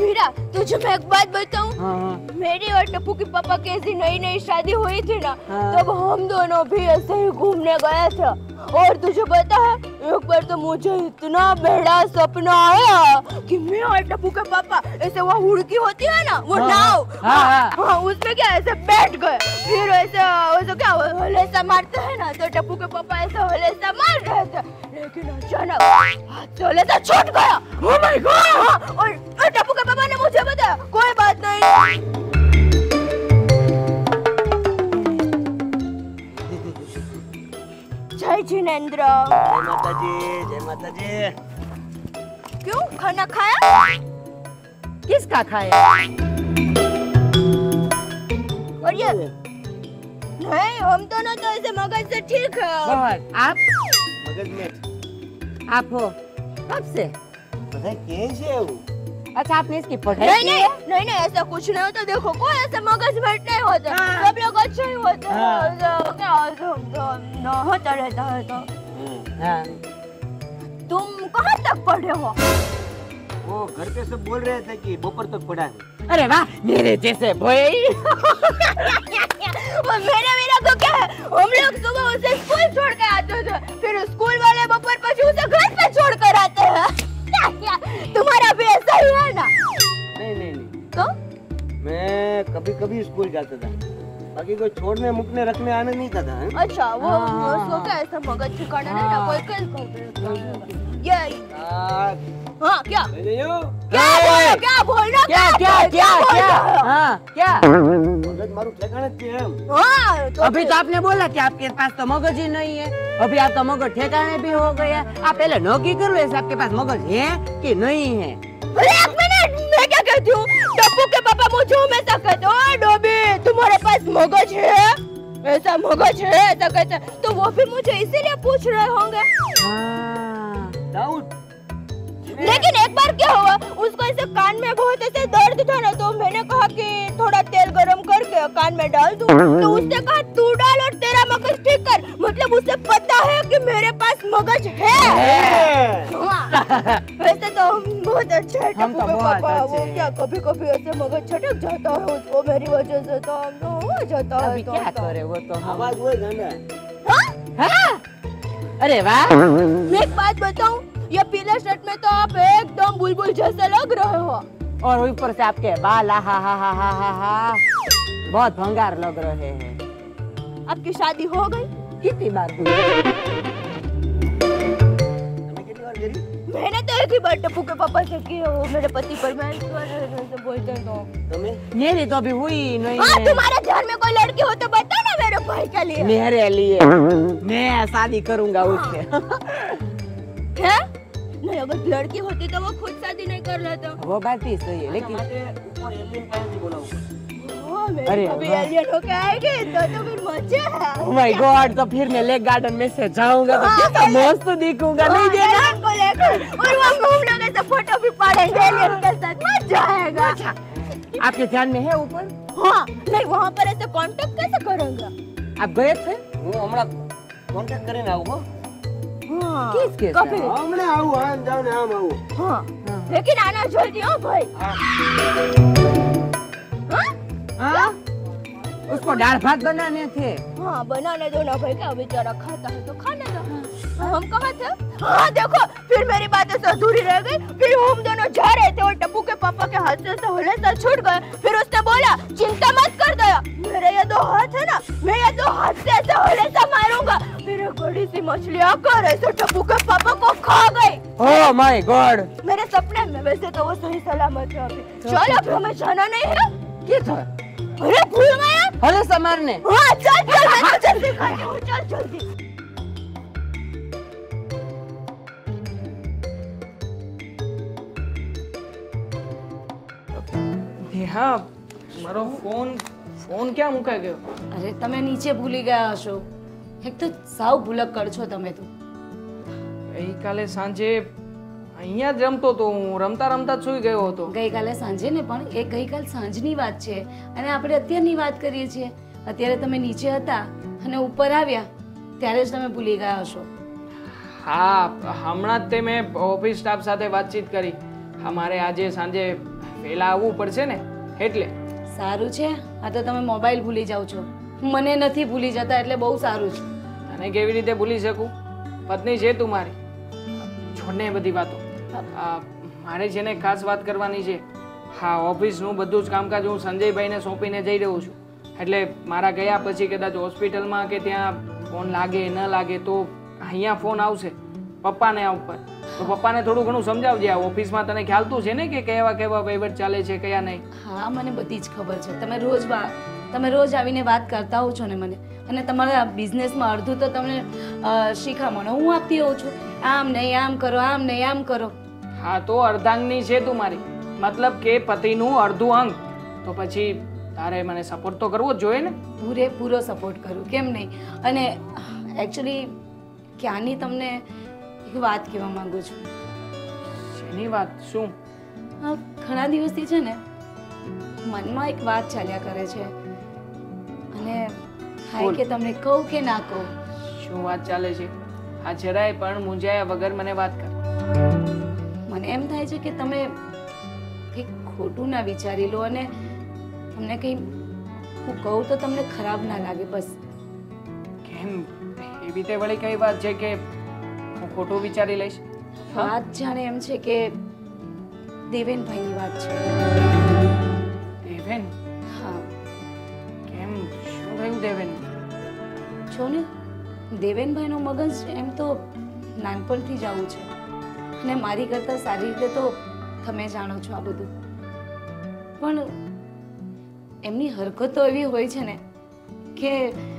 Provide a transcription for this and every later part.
मीरा, तुझे मैं एक बात बताऊं? हाँ। मेरी और टप्पू की पापा की ऐसी नई नई शादी हुई थी ना, तब हम दोनों भी ऐसे ही घूमने गए थे। और तुझे पता है, एक बार तो मुझे इतना बड़ा सपना आया कि मैं और टप्पू के पापा ऐसे वो हुड़की होती है ना, वो नाव, हाँ, उसमें क्या ऐसे बैठ गए। फिर ऐसे क्या हलेसा मारते हैं ना, तो टप्पू के पापा ऐसे हलेसा मार रहे थे, लेकिन अचानक हाथ से हलेसा छूट गया। Oh my God! और टप्पू के पापा ने मुझे बताया, कोई बात नहीं। जय जिनेंद्र। जय माता जी, जय माता जी। क्यों, खाना खाया? किसका खाया? और ये नहीं, हम दोनों तो ऐसे मगज से ठीक है। बहुत। आप मगज में आप हो कब से? पता है कैसे है वो? अच्छा, आपने इसकी पढ़ाई नहीं की नहीं है? नहीं नहीं, ऐसा कुछ नहीं होता। देखो, कोई ऐसे मगज भेंट नहीं होता, सब लोग अच्छे ही होते हैं। क्या होता रहता है। तो हाँ। तुम कहाँ तक पढ़े हो? वो घर पे सब बोल रहे थे कि दोपहर तक पढ़ा है। अरे वाह, मेरे जैसे भाई। वो मेरा तो क्या है, हम लोग सुबह उसे स्कूल छोड़ के आते थे, फिर स्कूल वाले दोपहर पर उसे घर पे छोड़ कर आते हैं। तुम्हारा भी ऐसा ही है ना? नहीं। तो मैं कभी कभी स्कूल जाता था, बाकी कोई छोड़ने मुकने रखने आने नहीं था। अच्छा, वो उसको क्या ऐसा मगज ठिकाना नहीं ना, कोई कर ये हाँ, क्या क्या बोलना, क्या हाँ, क्या? मगज मारू ठेकाने थे हम। हाँ, तो अभी तो आपने बोला कि आपके पास तो मगज ही नहीं है। अभी आपका मगज ठिकाने भी हो गया। आप पहले नौकरी कर लो, ऐसे आपके पास मगज है कि नहीं है? एक मिनट, मैं क्या कहती हूँ, टप्पू के पापा मुझे हमेशा कहते हैं, डोबी तुम्हारे पास मगज है, ऐसा मगज है, ऐसा कहते हैं। तो वो भी मुझे इसीलिए पूछ रहे होंगे। डाउट। लेकिन एक बार क्या हुआ, उसको ऐसे कान में बहुत ऐसे दर्द था ना, तो मैंने कहा कि थोड़ा तेल गरम करके कान में डाल दूं। तो उसने कहा तू डाल और तेरा मगज ठीक कर। मतलब उसे पता है कि मेरे पास मगज है। वैसे तो हम बहुत अच्छे हैं हम तो टप्पू के बहुत पापा। अच्छे वो हैं। क्या कभी कभी ऐसे मगज छटक जाता है उसको मेरी वजह से, तो हम तो हो जाता है। अभी क्या करे वो तो हम। आवाज वो गाना। हाँ? अरे वाह। मैं एक बात बताऊं, ये पीले शर्ट में तो आप एकदम बुलबुल जैसे लग रहे हो। और ऊपर से आपके बाल हा बहुत भंगार लग रहे हैं। आपकी शादी हो गई? कितनी बार हुई? कितनी बार करी? मैंने तो एक ही बार टप्पू के पापा से की है, वो मेरे पति परमेश्वर से बोलते हैं। तो तुम्हें? मेरी तो अभी हुई नहीं हाँ, है। तुम्हारे घर में कोई लड़की हो तो बता ना मेरे भाई के लिए। मेरे लिए मैं शादी करूंगा उससे। है? नहीं, अगर लड़की होती तो वो खुद शादी नहीं कर लेता। वो बात ही सही है, लेकिन ऊपर एलियन का नहीं बोला ऊपर। अरे अभी एलियन होके आएगी तो फिर मजे है। ओह माय गॉड, तो फिर मैं लेक गार्डन में से जाऊंगा तो कितना मस्त दिखूंगा, नहीं देना? एलियन को लेकर और वो हम लोग ऐसे फोटो भी पाड़ेंगे एलियन के साथ, मजा आएगा। आपके ध्यान में है ऊपर? हाँ, नहीं वहाँ पर ऐसे कांटेक्ट कैसे करेंगे? आप गए थे? હું હમણાં કોન્ટેક્ટ કરીને આવું હો. हाँ, किसके कभी? साथ? હમણાં આવું આમ જાવ ને આમ આવું. हाँ, लेकिन आना जल्दी हो भाई। हाँ? हाँ? उसको दाल भात बनाने थे। हाँ, बनाने दो ना भाई, क्या बेचारा खाता है तो खाने दो। हम कहाँ थे? हाँ देखो, फिर मेरी बातें से अधूरी रह गई। फिर हम दोनों जा रहे थे और टप्पू के पापा के हाथ से हलेसा छूट गए। फिर उसने बोला चिंता मत कर दया, मेरे ये दो हाथ है ना, मैं ये दो हाथ से ऐसे हलेसा मारूंगा। फिर एक बड़ी सी मछली आकर ऐसे टप्पू के पापा को खा गई। Oh my God. मेरे सपने में। वैसे तो वो सही सलामत है अभी। चल, अब हमें जाना नहीं है। किधर? अरे भूल गया। हलेसा मारने? हाँ चल चल, मैं तुझे सिखाती हूँ, चल जल्दी। હા મારો ફોન ક્યાં મુકાઈ ગયો? અરે તમે નીચે ભૂલી ગયા હશો. એક તો સાવ ભૂલક્કડ છો તમે તો. ગઈકાલે સાંજે અહીંયા જ રમતો તો હું, રમતા રમતા જ સૂઈ ગયો હતો. ગઈકાલે સાંજે ને પણ એ ગઈકાલ સાંજની વાત છે અને આપણે અત્યારની વાત કરીએ છીએ. અત્યારે તમે નીચે હતા અને ઉપર આવ્યા ત્યારે જ તમે ભૂલી ગયા હશો. હા, હમણાં જ તે મેં ઓફિસ સ્ટાફ સાથે વાતચીત કરી. અમારે આજે સાંજે વહેલા આવવું પડશે ને એટલે. સારું છે, આ તો તમે મોબાઈલ ભૂલી જાઓ છો, મને નથી ભૂલી જતા, એટલે બહુ સારું છે. તને કેવી રીતે ભૂલી શકું? પત્ની છે તું મારી. છોડને એ બધી વાતો. મારે છે ને ખાસ વાત કરવાની છે. હા, ઓફિસનું બધું જ કામકાજ હું સંજયભાઈને સોંપીને જઈ રહ્યો છું. એટલે મારા ગયા પછી કદાચ હોસ્પિટલમાં કે ત્યાં ફોન લાગે ન લાગે તો અહીંયા ફોન આવશે પપ્પાને આ ઉપર. તો પપ્પાને થોડું ઘણું સમજાવજે. આ ઓફિસમાં તને ખ્યાલ તો છે ને કે કેવા કેવા વહીવટ ચાલે છે કયા નહીં. હા, મને બધી જ ખબર છે. તમે રોજ આવીને વાત કરતા હો છો ને મને, અને તમારા બિઝનેસમાં અડધું તો તમને શિખામણો હું આપતી હોઉં છું. આમ નહીં આમ કરો, આમ નહીં આમ કરો. હા, તો અર્ધાંગની છે તું મારી, મતલબ કે પતિનું અડધું અંગ. તો પછી તારે મને સપોર્ટ તો કરવો જ જોઈએ ને. પૂરેપૂરો સપોર્ટ કરું, કેમ નહીં. અને એકચ્યુઅલી ક્યાંની તમને એક વાત કહેવા માંગુ છું. શેની વાત? શું? ઘણા દિવસથી છે ને મનમાં એક વાત ચાલ્યા કરે છે, અને થાય કે તમને કહું કે ના કહું. શું વાત ચાલે છે? આ જરાય પણ મૂંઝાયા વગર મને વાત કર. મને એમ થાય છે કે તમે કંઈક ખોટું ના વિચારી લો, અને તમને કંઈ હું કહું તો તમને ખરાબ ના લાગે, બસ. કેમ? એવી તે વળી કઈ વાત છે કે હું ખોટું વિચારી લઈશ? વાત જાણે એમ છે કે દેવેનભાઈની વાત છે. દેવેન? હા. કેમ? શું થયું દેવેન? જો ને, દેવેનભાઈનું મગજ એમ તો નાનપણથી જ આવું છે, અને મારી કરતાં સારી રીતે તો તમે જાણો છો આ બધું. પણ એમની હરકતો એવી હોય છે ને કે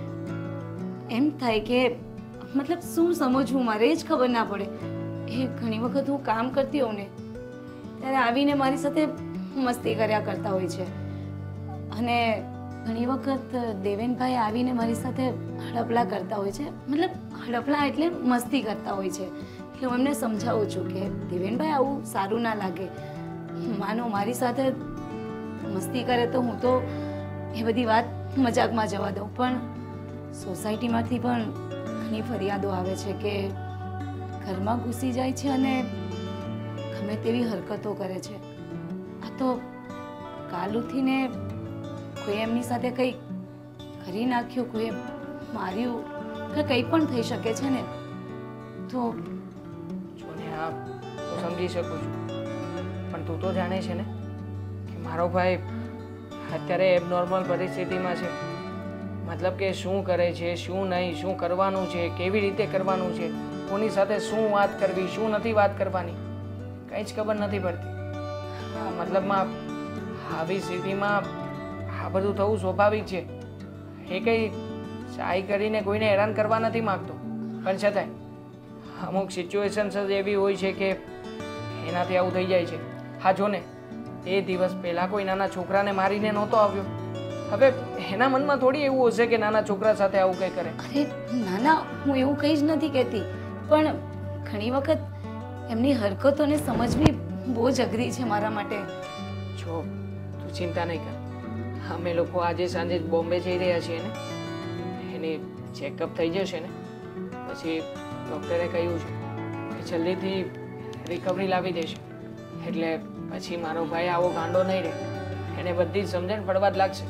એમ થાય કે મતલબ શું સમજવું મારે એ જ ખબર ના પડે. એ ઘણી વખત હું કામ કરતી હોઉં ને ત્યારે આવીને મારી સાથે મસ્તી કર્યા કરતા હોય છે, અને ઘણી વખત દેવેનભાઈ આવીને મારી સાથે હડપલા કરતા હોય છે. મતલબ હડપલા એટલે મસ્તી કરતા હોય છે. એટલે હું એમને સમજાવું છું કે દેવેનભાઈ આવું સારું ના લાગે. માનો મારી સાથે મસ્તી કરે તો હું તો એ બધી વાત મજાકમાં જવા દઉં, પણ સોસાયટીમાંથી પણ ઘણી ફરિયાદો આવે છે કે ઘરમાં ઘૂસી જાય છે અને ગમે તેવી હરકતો કરે છે. આ તો કાલ ઉઠીને કોઈ એમની સાથે કંઈ કરી નાખ્યું, કોઈ માર્યું કે કંઈ પણ થઈ શકે છે ને. તો જોને, હા હું સમજી શકું છું, પણ તું તો જાણે છે ને કે મારો ભાઈ અત્યારે એબનોર્મલ પરિસ્થિતિમાં છે. મતલબ કે શું કરે છે, શું નહીં, શું કરવાનું છે, કેવી રીતે કરવાનું છે, કોની સાથે શું વાત કરવી, શું નથી વાત કરવાની, કંઈ જ ખબર નથી પડતી. મતલબમાં આવી સ્થિતિમાં આ બધું થવું સ્વાભાવિક છે. એ કંઈ ચાય કરીને કોઈને હેરાન કરવા નથી માગતો, પણ છતાંય અમુક સિચ્યુએશન્સ જ એવી હોય છે કે એનાથી આવું થઈ જાય છે. હા જો ને, એ દિવસ પહેલાં કોઈ નાના છોકરાને મારીને નહોતો આવ્યો. હવે એના મનમાં થોડી એવું હશે કે નાના છોકરા સાથે આવું કંઈ કરે. અરે નાના, હું એવું કંઈ જ નથી કહેતી, પણ ઘણી વખત એમની હરકતોને સમજવી બહુ જ અઘરી છે મારા માટે. જો તું ચિંતા નહીં કર, અમે લોકો આજે સાંજે જ બોમ્બે જઈ રહ્યા છીએ ને, એની ચેકઅપ થઈ જશે ને પછી ડૉક્ટરે કહ્યું છે કે જલ્દીથી રિકવરી લાવી દેશે. એટલે પછી મારો ભાઈ આવો ગાંડો નહીં રહે, એને બધી જ સમજણ પડવા જ લાગશે.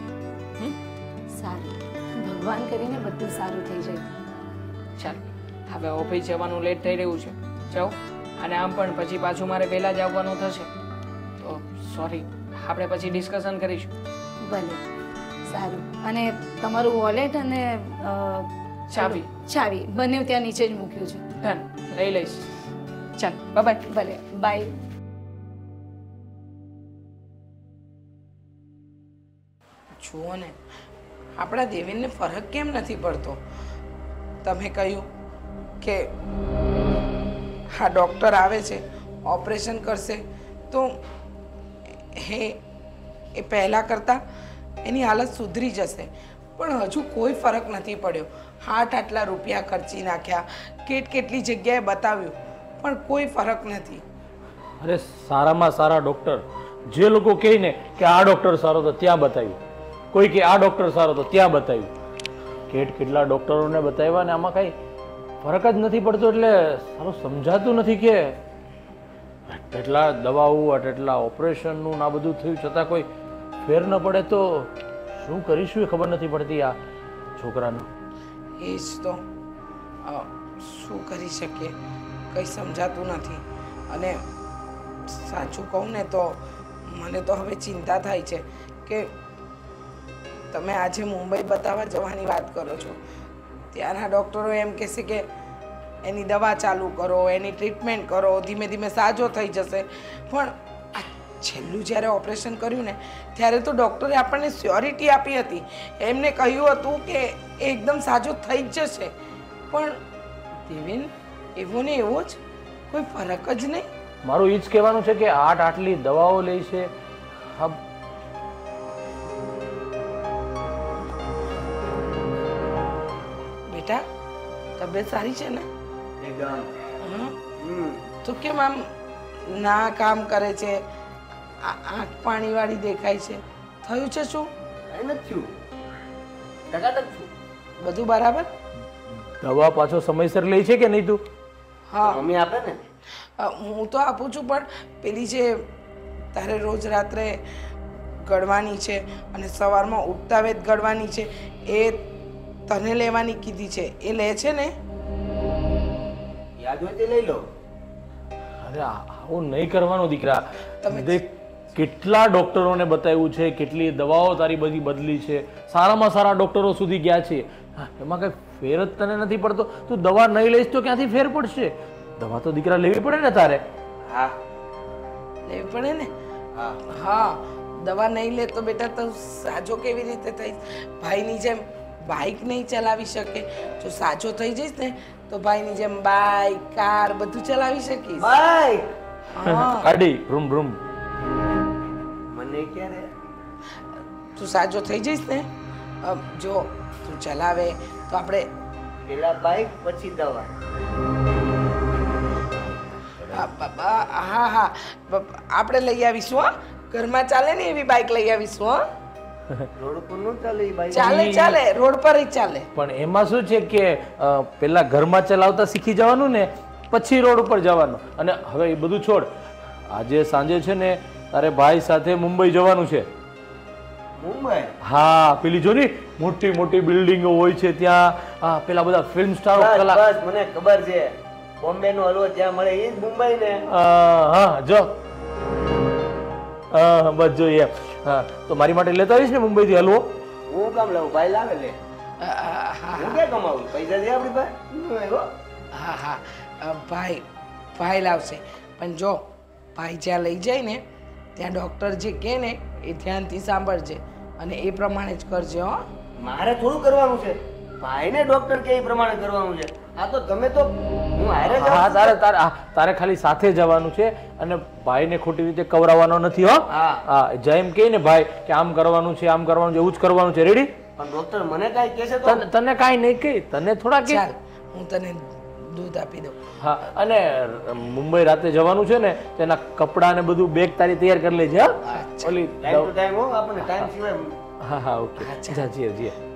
સારું, ભગવાન કરીને બધું સારું થઈ જાય. ચાલ, હવે ઓફિસ જવાનું લેટ થઈ રહ્યું છે, જાઓ. અને આમ પણ પછી પાછું મારે વહેલા જ આવવાનું થશે, તો સોરી, આપણે પછી ડિસ્કશન કરીશું. ભલે, સારું. અને તમારું વોલેટ અને ચાવી બંને ત્યાં નીચે જ મૂક્યું છે. ડન, લઈ લઈશ. ચાલ, બાય. ભલે, બાય. જુઓ ને, આપણા દેવેનને ફરક કેમ નથી પડતો? તમે કહ્યું કે હા ડૉક્ટર આવે છે, ઓપરેશન કરશે, તો એ પહેલાં કરતાં એની હાલત સુધરી જશે. પણ હજુ કોઈ ફરક નથી પડ્યો. આટલા રૂપિયા ખર્ચી નાખ્યા, કેટલી જગ્યાએ બતાવ્યું, પણ કોઈ ફરક નથી. અરે સારામાં સારા ડૉક્ટર જે લોકો કહે ને કે આ ડૉક્ટર સારો તો ત્યાં બતાવ્યું, કોઈ કે આ ડૉક્ટર સારો તો ત્યાં બતાવ્યું. કેટલા ડૉક્ટરોને બતાવ્યા ને આમાં કાંઈ ફરક જ નથી પડતો. એટલે સારું સમજાતું નથી કે એટલા દવાઓ એટલા ઓપરેશનનું આ બધું થયું છતાં કોઈ ફેર ન પડે તો શું કરીશું એ ખબર નથી પડતી આ છોકરાનું. એ જ તો શું કરી શકીએ કંઈ સમજાતું નથી. અને સાચું કહું ને તો મને તો હવે ચિંતા થાય છે કે તમે આજે મુંબઈ બતાવવા જવાની વાત કરો છો. ત્યાંના ડૉક્ટરો એમ કહેશે કે એની દવા ચાલુ કરો, એની ટ્રીટમેન્ટ કરો, ધીમે ધીમે સાજો થઈ જશે. પણ આ છેલ્લું જ્યારે ઓપરેશન કર્યું ને ત્યારે તો ડૉક્ટરે આપણને સ્યોરિટી આપી હતી. એમને કહ્યું હતું કે એ એકદમ સાજો થઈ જ જશે. પણ દેવેન એવો ને એવો જ, કોઈ ફરક જ નહીં. મારું એ જ કહેવાનું છે કે આટલી દવાઓ લે છે. હા, બેટા તબિયત સારી છે ને? એકદમ. હં? તો કેમ આમ ના કામ કરે છે, આંખ પાણીવાળી દેખાય છે? થયું છે શું? કઈ નથી થયું. ટકાટક છું. બધું બરાબર? દવા પાછો સમયસર લે છે કે નહીં તું? હા મમ્મી આપે ને. હું તો આપું છું, પણ પેલી જે તારે રોજ રાત્રે ગળવાની છે અને સવારમાં ઉઠતા વેત ગળવાની છે એ તને લેવાની કીધી છે, એ લે છે ને? યાદ હોય તે લઈ લો. અરે આવું નહીં કરવાનું દીકરા. તમે- દેખ કેટલા ડોક્ટરોને બતાવ્યું છે, કેટલી દવાઓ તારી બધી બદલી છે, સારામાં સારા ડોક્ટરો સુધી ગયા છે. હા, એમાં કઈ ફેર જ તને નથી પડતો. તું દવા નહીં લઈશ તો ક્યાંથી ફેર પડશે? દવા તો દીકરા લેવી પડે ને તારે. હા લેવી પડે ને? હા. હા, દવા નહીં લે તો બેટા તો સાજો કેવી રીતે થઈશ? ભાઈની જેમ બાઇક નહીં ચલાવી શકે. જો સાજો થઈ જઈશ ને તો ભાઈની જેમ બાઇક, કાર બધું ચલાવી શકીશ. બાય. હા, કાઢી રૂમ રૂમ. મને ક્યારે? તું સાજો થઈ જઈશ ને, જો તું ચલાવે તો આપણે પેલા બાઈક પછી દવા. હા હા આપણે લઈ આવીશું. હા, ઘરમાં ચાલે ને એવી બાઇક લઈ આવીશું. હા, રોડ ઉપર નું ચાલે એ બાઈક. ચાલે ચાલે, રોડ પર જ ચાલે. પણ એમાં શું છે કે પેલા ઘરમાં ચલાવતા શીખી જવાનું ને પછી રોડ ઉપર જવાનું. અને હવે એ બધું છોડ. આજે સાંજે છે ને તારે ભાઈ સાથે મુંબઈ જવાનું છે. મુંબઈ? હા, પેલી જો ની મોટી મોટી બિલ્ડિંગો હોય છે ત્યાં. પેલા બધા ફિલ્મ સ્ટારો કલા. બસ મને ખબર છે. બોમ્બે નો હલવો ત્યાં મળે એ જ મુંબઈ ને. હા જો. હા બસ જોઈએ. હા, તો મારી માટે લેતા આવીશ ને મુંબઈ થી હલવો? હું કામ લાવું? ભાઈ લાવે લે. હું ક્યાં કમાવું? પૈસા દે આપણી પાસે. હા હા ભાઈ લાવશે. પણ જો ભાઈ જ્યાં લઈ જાય ને ત્યાં ડૉક્ટર જે કહે ને એ ધ્યાનથી સાંભળજે અને એ પ્રમાણે જ કરજે. હો, મારે થોડું કરવાનું છે. ભાઈને ડોક્ટર કે એ પ્રમાણે કરવાનું છે. આ તો તમે તો હું હારે હા, જાઉં. તારે તારે તારે ખાલી સાથે જવાનું છે અને ભાઈને ખોટી રીતે કવરાવવાનો નથી. હો હા. હા, જેમ કહે ને ભાઈ કે આમ કરવાનું છે, આમ કરવાનું છે, એવું જ કરવાનું છે. રેડી? પણ ડોક્ટર મને કાંઈ કહેશે તો? તને કાંઈ નહીં કહે, તને થોડા કે. ચાલ હું તને દૂધ આપી દઉં. હા, અને મુંબઈ રાતે જવાનું છે ને તેના કપડાં ને બધું બેગ તારી તૈયાર કરી લેજે. હા, ઓલી ટાઈમ ટુ ટાઈમ હો, આપણને ટાઈમ સિવાય. હા હા ઓકે. જા જીએ જીએ.